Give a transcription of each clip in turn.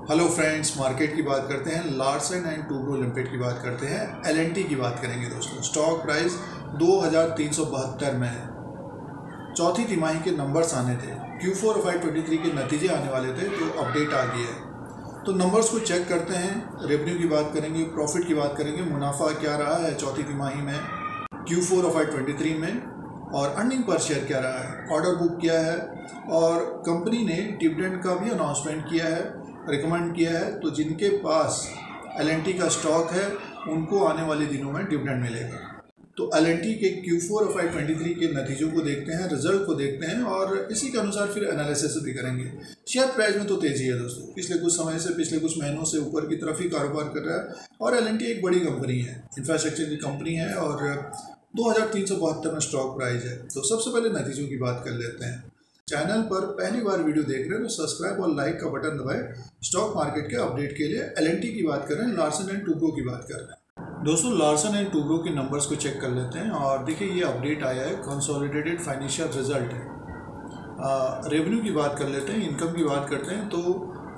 Hello friends, market की बात करते हैं, लार्सन एंड टूब्रो लिमिटेड की बात करते हैं, एलएनटी की बात करेंगे दोस्तों। स्टॉक प्राइस 2372 में है। चौथी तिमाही के नंबर्स आने थे, Q4 FY23 के नतीजे आने वाले थे, तो अपडेट आ गया है। तो नंबर्स को चेक करते हैं, रेवेन्यू की बात करेंगे, प्रॉफिट की बात करेंगे, मुनाफा क्या रहा है चौथी तिमाही में Q4 FY23 में, और अर्निंग पर शेयर क्या रहा है, ऑर्डर बुक क्या है, और कंपनी ने डिविडेंड का भी अनाउंसमेंट किया है, रिकमेंड किया है। तो जिनके पास एलएनटी का स्टॉक है उनको आने वाले दिनों में डिविडेंड मिलेगा। तो एलएनटी के Q4 FY23 के नतीजों को देखते हैं, रिजल्ट को देखते हैं, और इसी के अनुसार फिर एनालिसिस भी करेंगे। शेयर प्राइस में तो तेज़ी है दोस्तों, पिछले कुछ समय से, पिछले कुछ महीनों से ऊपर की तरफ ही कारोबार कर रहा है। और एलएनटी एक बड़ी कंपनी है, इंफ्रास्ट्रक्चर की कंपनी है, और 2372 में स्टॉक प्राइस है। तो सबसे पहले नतीजों की बात कर लेते हैं। चैनल पर पहली बार वीडियो देख रहे हैं तो सब्सक्राइब और लाइक का बटन दबाएं। स्टॉक मार्केट के अपडेट के लिए एलएनटी की बात कर रहे हैं, लार्सन एंड टूब्रो की बात कर रहे हैं दोस्तों। लार्सन एंड टूब्रो के नंबर्स को चेक कर लेते हैं, और देखिए ये अपडेट आया है, कंसोलिडेटेड फाइनेंशियल रिजल्ट है। रेवेन्यू की बात कर लेते हैं, इनकम की बात करते हैं, तो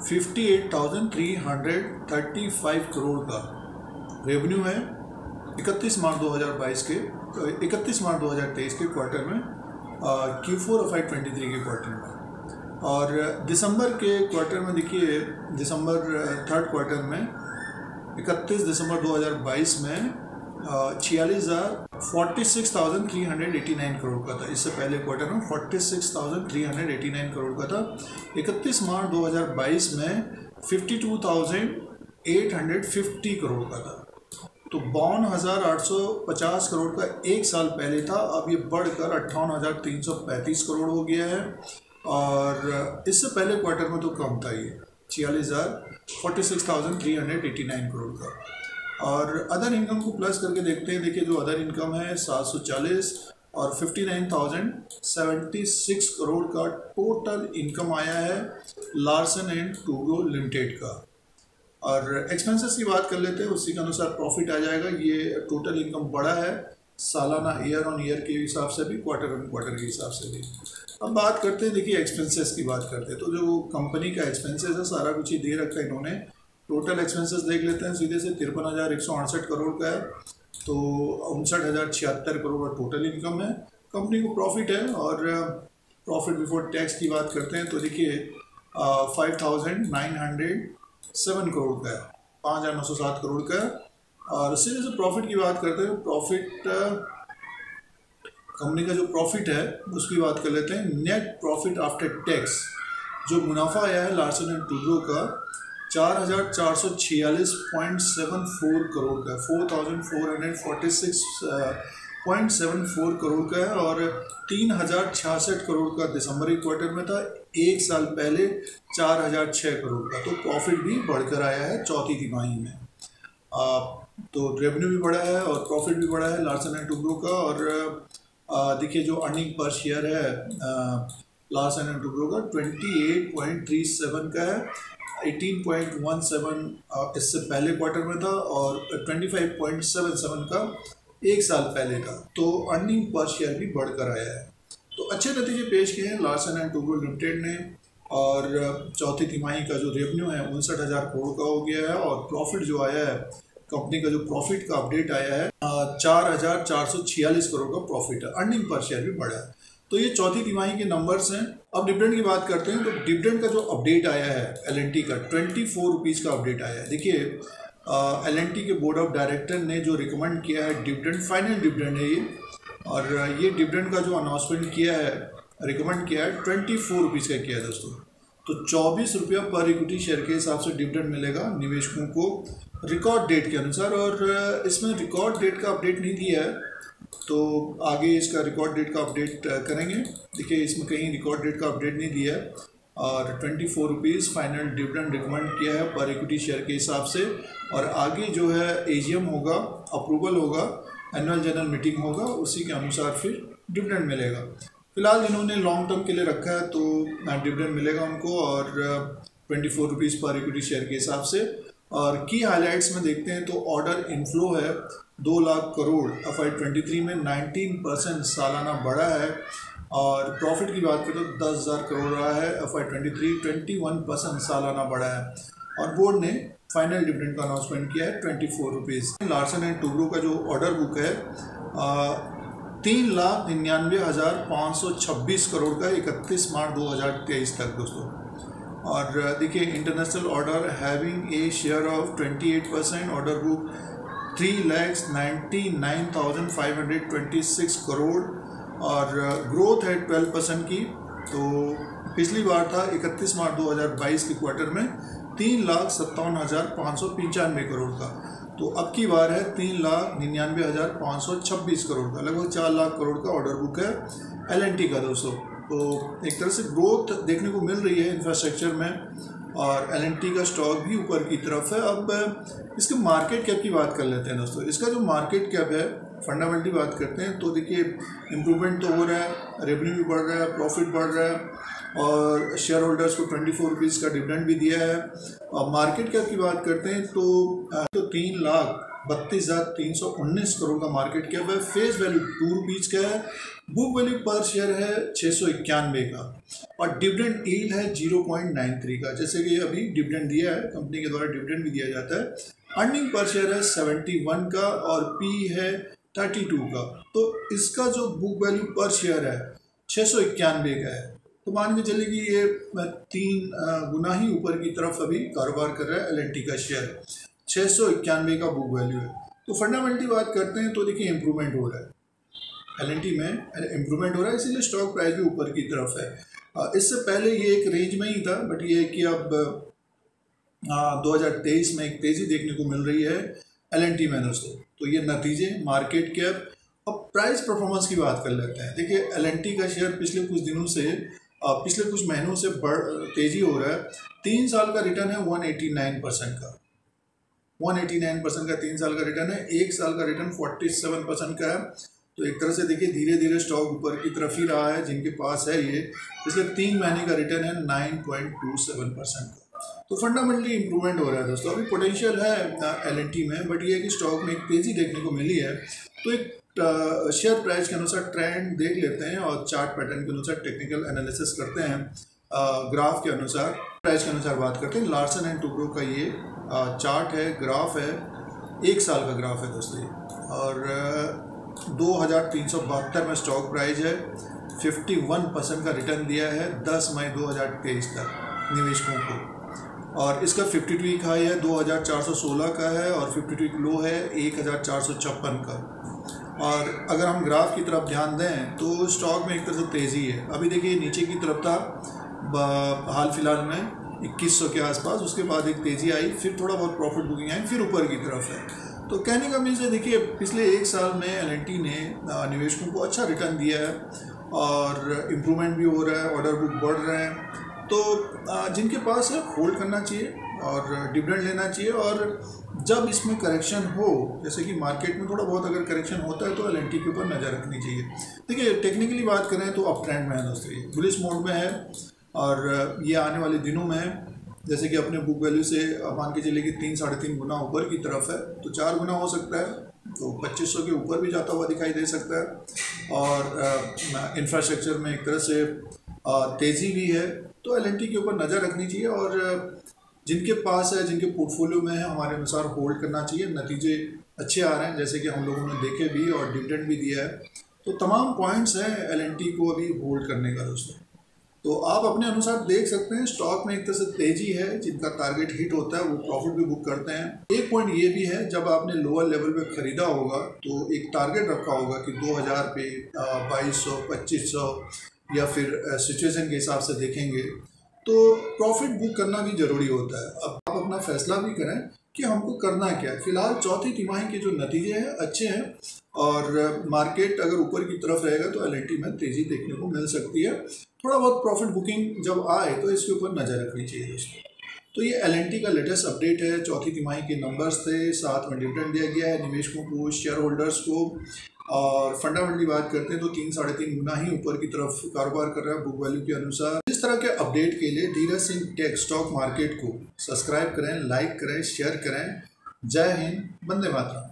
58,335 करोड़ का रेवेन्यू है 31 मार्च 2022 के 31 मार्च 2023 के क्वार्टर में, Q4 FY23 के क्वार्टर में। और दिसंबर के क्वार्टर में देखिए, दिसंबर थर्ड क्वार्टर में 31 दिसंबर 2022 में 46,389 करोड़ का था। इससे पहले क्वार्टर में 46,389 करोड़ का था। 31 मार्च 2022 में 52,850 करोड़ का था। तो 52,850 करोड़ का एक साल पहले था, अब ये बढ़कर 58,335 करोड़ हो गया है। और इससे पहले क्वार्टर में तो कम था, ये 46,389 करोड़ का। और अदर इनकम को प्लस करके देखते हैं। देखिए जो अदर इनकम है 740 और 59,076 करोड़ का टोटल इनकम आया है लार्सन एंड टूब्रो लिमिटेड का। और एक्सपेंसेस की बात कर लेते हैं, उसी के अनुसार प्रॉफिट आ जाएगा। ये टोटल इनकम बड़ा है सालाना, ईयर ऑन ईयर के हिसाब से भी, क्वार्टर ऑन क्वार्टर के हिसाब से भी। अब बात करते हैं, देखिए एक्सपेंसेस की बात करते हैं, तो जो कंपनी का एक्सपेंसेस है सारा कुछ ही दे रखा है इन्होंने। टोटल एक्सपेंसेस देख लेते हैं सीधे से, 53,168 करोड़ का है। तो 59,076 करोड़ का टोटल इनकम है। कंपनी को प्रॉफिट है, और प्रॉफिट बिफोर टैक्स की बात करते हैं, तो देखिए 5,907 करोड़ का है, 5,907 करोड़ का है। और सीधे से प्रॉफिट की बात करते हैं, प्रॉफिट कंपनी का जो प्रॉफिट है उसकी बात कर लेते हैं। नेट प्रॉफिट आफ्टर टैक्स, जो मुनाफा आया है लार्सन एंड टूब्रो का 4,446.74 करोड़ का, 4,446.74 करोड़ का है। और 3,066 करोड़ का दिसंबर के क्वार्टर में था, एक साल पहले 4,006 करोड़ का। तो प्रॉफिट भी बढ़कर आया है चौथी तिमाही में। तो रेवेन्यू भी बढ़ा है और प्रॉफिट भी बढ़ा है लार्सन एंड टूब्रो का। और देखिए जो अर्निंग पर शेयर है लार्सन एंड टूब्रो का 28.37 का है, 18.17 इससे पहले क्वार्टर में था, और 25.77 का एक साल पहले था। तो अर्निंग पर शेयर भी बढ़कर आया है। तो अच्छे नतीजे पेश किए हैं लार्सन एंड टूब्रो लिमिटेड ने। और चौथी तिमाही का जो रेवेन्यू है 59,000 करोड़ का हो गया है, और प्रॉफिट जो आया है, कंपनी का जो प्रॉफिट का अपडेट आया है 4,446 करोड़ का प्रॉफिट है। अर्निंग पर शेयर भी बढ़ा है। तो ये चौथी तिमाही के नंबर्स हैं। अब डिविडेंड की बात करते हैं, तो डिविडेंड का जो अपडेट आया है एलएनटी का 24 रुपीज़ का अपडेट आया है। देखिए एलएनटी के बोर्ड ऑफ डायरेक्टर ने जो रिकमेंड किया है डिविडेंड, फाइनल डिविडेंड है ये, और ये डिविडेंड का जो अनाउंसमेंट किया है, रिकमेंड किया है 24 रुपीज़ का किया है दोस्तों। तो 24 रुपया पर इक्विटी शेयर के हिसाब से डिविडेंड मिलेगा निवेशकों को रिकॉर्ड डेट के अनुसार। और इसमें रिकॉर्ड डेट का अपडेट नहीं दिया है, तो आगे इसका रिकॉर्ड डेट का अपडेट करेंगे। देखिए इसमें कहीं रिकॉर्ड डेट का अपडेट नहीं दिया है। और 24 रुपीज़ फाइनल डिविडेंड रिकमेंड किया है पर इक्विटी शेयर के हिसाब से। और आगे जो है एजीएम होगा, अप्रूवल होगा, एनुअल जनरल मीटिंग होगा, उसी के अनुसार फिर डिविडेंड मिलेगा। फिलहाल जिन्होंने लॉन्ग टर्म के लिए रखा है तो डिविडेंड मिलेगा उनको, और 24 रुपीज़ पर इक्विटी शेयर के हिसाब से। और की हाइलाइट्स में देखते हैं तो ऑर्डर इनफ्लो है 2 लाख करोड़ FY23 में 19% सालाना बढ़ा है। और प्रॉफिट की बात करें तो 10,000 करोड़ रहा है FY23, 21% सालाना बढ़ा है। और बोर्ड ने फाइनल डिविडेंड का अनाउंसमेंट किया है 24 रुपीज़। लार्सन एंड टुब्रो का जो ऑर्डर बुक है 3,99,526 करोड़ का 31 मार्च 2023 तक दोस्तों। और देखिए international order having a share of 28%, order book 3,99,526 crore और ग्रोथ है 12% की। तो पिछली बार था 31 मार्च 2022 के क्वार्टर में 3,57,595 करोड़ का। तो अब की बार है 3,99,526 करोड़ का, लगभग 4 लाख करोड़ का ऑर्डर बुक है L&T का दोस्तों। तो एक तरह से ग्रोथ देखने को मिल रही है इंफ्रास्ट्रक्चर में और L&T का स्टॉक भी ऊपर की तरफ है। अब इसके मार्केट कैप की बात कर लेते हैं दोस्तों। इसका जो मार्केट कैप है फंडामेंटली बात करते हैं तो देखिए इम्प्रूवमेंट तो हो रहा है, रेवेन्यू भी बढ़ रहा है, प्रॉफिट बढ़ रहा है और शेयर होल्डर्स को 24 रुपीज़ का डिविडेंड भी दिया है। और मार्केट कैप की बात करते हैं तो 3,32,319 करोड़ का मार्केट कैप है। फेस वैल्यू 2 रुपीज़ का है, बुक वैल्यू पर शेयर है 691 का और डिविडेंड यील्ड है 0.93 का। जैसे कि अभी डिविडेंड दिया है, कंपनी के द्वारा डिविडेंड भी दिया जाता है। अर्निंग पर शेयर है 71 का और पी है 32 का। तो इसका जो बुक वैल्यू पर शेयर है 691 का है। तो मान के चलिए कि ये 3 गुना ही ऊपर की तरफ अभी कारोबार कर रहा है L&T का शेयर, 691 का बुक वैल्यू है। तो फंडामेंटली बात करते हैं तो देखिए इम्प्रूवमेंट हो रहा है L&T में, इम्प्रूवमेंट हो रहा है, इसीलिए स्टॉक प्राइस भी ऊपर की तरफ है। इससे पहले ये एक रेंज में ही था, बट ये कि अब 2023 में एक तेज़ी देखने को मिल रही है L&T में दोस्तों। तो ये नतीजे, मार्केट कैप और प्राइस परफॉर्मेंस की बात कर लेते हैं। देखिए L&T का शेयर पिछले कुछ दिनों से पिछले कुछ महीनों से तेज़ी हो रहा है। 3 साल का रिटर्न है 189% का, 189% का 3 साल का रिटर्न है। 1 साल का रिटर्न 47% का है। तो एक तरह से देखिए धीरे धीरे स्टॉक ऊपर की तरफ ही रहा है। जिनके पास है ये पिछले 3 महीने का रिटर्न है 9.27% का। तो फंडामेंटली इंप्रूवमेंट हो रहा है दोस्तों। अभी पोटेंशियल है L&T में, बट ये है कि स्टॉक में एक तेज़ी देखने को मिली है। तो एक शेयर प्राइस के अनुसार ट्रेंड देख लेते हैं और चार्ट पैटर्न के अनुसार टेक्निकल एनालिसिस करते हैं। ग्राफ के अनुसार, प्राइस के अनुसार बात करते हैं। लार्सन एंड टुब्रो का ये चार्ट है, ग्राफ है, 1 साल का ग्राफ है दोस्तों। और 2,372 में स्टॉक प्राइस है, 51% का रिटर्न दिया है 10 मई 2023 तक निवेशकों को। और इसका 52 वीक हाई है 2,416 का है और 52 वीक लो है 1,456 का। और अगर हम ग्राफ की तरफ ध्यान दें तो स्टॉक में एक तरह से तेज़ी है। अभी देखिए नीचे की तरफ था हाल फिलहाल में 2100 के आसपास, उसके बाद एक तेज़ी आई, फिर थोड़ा बहुत प्रॉफिट बुकिंग आई, फिर ऊपर की तरफ है। तो कहने का मीन्स है देखिए पिछले 1 साल में L&T ने निवेशकों को अच्छा रिटर्न दिया है और इम्प्रूवमेंट भी हो रहा है, ऑर्डर बुक बढ़ रहे हैं। तो जिनके पास है होल्ड करना चाहिए और डिविडेंड लेना चाहिए। और जब इसमें करेक्शन हो, जैसे कि मार्केट में थोड़ा बहुत अगर करेक्शन होता है तो L&T के ऊपर नज़र रखनी चाहिए। देखिए टेक्निकली बात करें तो अप ट्रेंड में है दोस्तों, ये बुलिश मोड में है और ये आने वाले दिनों में जैसे कि अपने बुक वैल्यू से मान के चलिए कि 3-3.5 गुना ऊपर की तरफ है, तो 4 गुना हो सकता है, तो 2500 के ऊपर भी जाता हुआ दिखाई दे सकता है। और इंफ्रास्ट्रक्चर में एक तरह से तेज़ी भी है, तो L&T के ऊपर नज़र रखनी चाहिए और जिनके पास है, जिनके पोर्टफोलियो में है, हमारे अनुसार होल्ड करना चाहिए। नतीजे अच्छे आ रहे हैं जैसे कि हम लोगों ने देखे भी और डिविडेंड भी दिया है। तो तमाम पॉइंट्स हैं L&T को अभी होल्ड करने का दोस्तों। तो आप अपने अनुसार देख सकते हैं स्टॉक में एक तरह से तेज़ी है, जिनका टारगेट हिट होता है वो प्रॉफिट भी बुक करते हैं। एक पॉइंट ये भी है, जब आपने लोअर लेवल पे ख़रीदा होगा तो एक टारगेट रखा होगा कि 2000 पे 2200, 2500 या फिर सिचुएशन के हिसाब से देखेंगे तो प्रॉफिट बुक करना भी ज़रूरी होता है। अब आप अपना फैसला भी करें कि हमको करना क्या है। फिलहाल चौथी तिमाही के जो नतीजे हैं अच्छे हैं और मार्केट अगर ऊपर की तरफ रहेगा तो L&T में तेज़ी देखने को मिल सकती है। थोड़ा बहुत प्रॉफिट बुकिंग जब आए तो इसके ऊपर नज़र रखनी चाहिए दोस्तों। तो ये L&T का लेटेस्ट अपडेट है। चौथी तिमाही के नंबर्स थे, साथ में डिविडेंड दिया गया है निवेशकों को, शेयर होल्डर्स को। और फंडामेंटली बात करते हैं तो 3-3.5 गुना ही ऊपर की तरफ कारोबार कर रहा है बुक वैल्यू के अनुसार। इस तरह के अपडेट के लिए Dheeraj Singh tech stock market को सब्सक्राइब करें, लाइक करें, शेयर करें। जय हिंद, वंदे मातरम।